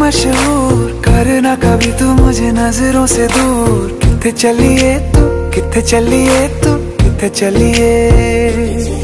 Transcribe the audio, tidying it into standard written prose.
मशहूर, करना कभी तू मुझे नजरों से दूर। किथे चलिए तू, किथे चलिए तू, किथे चलिए।